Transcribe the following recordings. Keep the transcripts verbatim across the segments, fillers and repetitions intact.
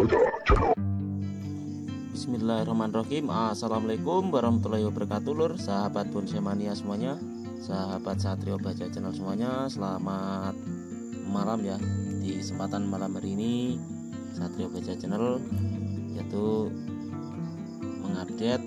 Bismillahirrahmanirrahim. Assalamualaikum warahmatullahi wabarakatuh, lur. Sahabat Bonsai Mania semuanya, sahabat Satrio Baja Channel semuanya, selamat malam ya. Di kesempatan malam hari ini Satrio Baja Channel yaitu mengupdate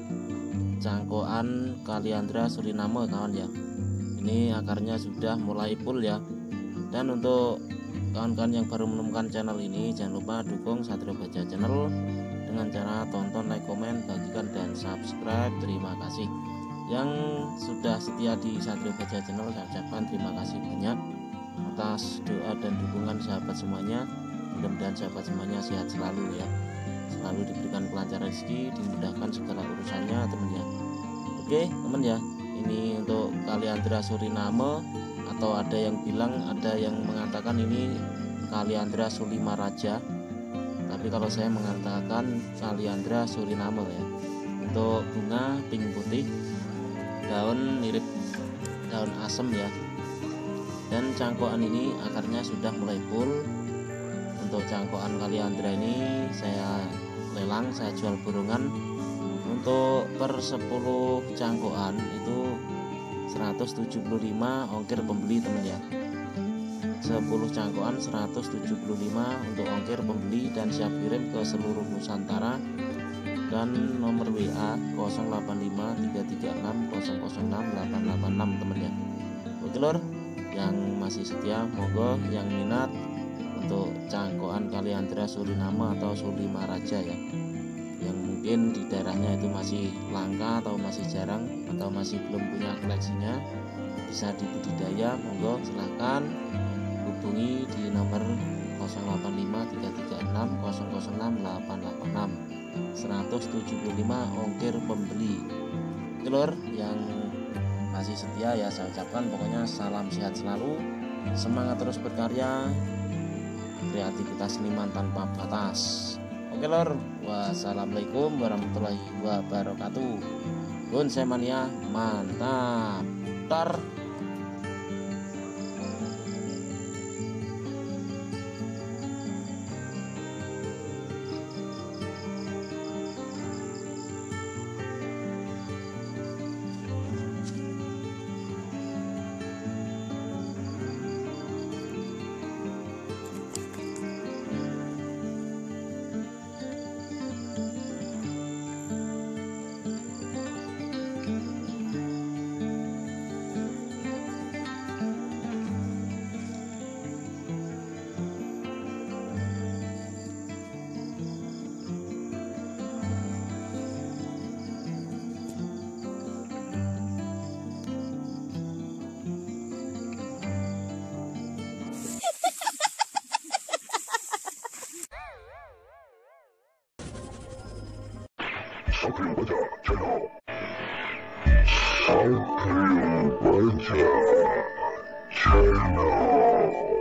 cangkokan Kaliandra Suriname kawan ya. Ini akarnya sudah mulai full ya. Dan untuk kawan-kawan yang baru menemukan channel ini, jangan lupa dukung Satrio Baja Channel dengan cara tonton, like, komen, bagikan, dan subscribe. Terima kasih. Yang sudah setia di Satrio Baja Channel, saya ucapkan terima kasih banyak atas doa dan dukungan sahabat semuanya. Mudah-mudahan sahabat semuanya sehat selalu ya, selalu diberikan kelancaran rezeki, dimudahkan segala urusannya teman ya. Oke teman ya, ini untuk Kaliandra Suriname, atau ada yang bilang, ada yang mengatakan ini Kaliandra Sulimaraja, tapi kalau saya mengatakan Kaliandra Suriname ya. Untuk bunga pink putih, daun mirip daun asem ya. Dan cangkokan ini akarnya sudah mulai full. Untuk cangkokan Kaliandra ini saya lelang, saya jual borongan. Untuk per sepuluh cangkokan itu seratus tujuh puluh lima ongkir pembeli teman ya. Sepuluh cangkokan seratus tujuh puluh lima untuk ongkir pembeli dan siap kirim ke seluruh Nusantara. Dan nomor W A nol delapan lima tiga tiga enam nol nol enam delapan delapan enam teman ya. Oke lor, yang masih setia monggo, yang minat untuk cangkokan Kaliandra Suriname atau Sulimaraja ya, yang mungkin di daerahnya itu masih langka atau masih jarang atau masih belum punya koleksinya, bisa dibudidaya, monggo silahkan hubungi di nomor nol delapan lima tiga tiga enam nol nol enam delapan delapan enam. Seratus tujuh puluh lima ongkir pembeli. Lur yang masih setia ya, saya ucapkan pokoknya salam sehat selalu, semangat terus berkarya, kreativitas seniman tanpa batas. Oke lor, wassalamualaikum warahmatullahi wabarakatuh. Bonsai Mania mantap. Tar. Satrio Baja Channel. Satrio Baja Channel.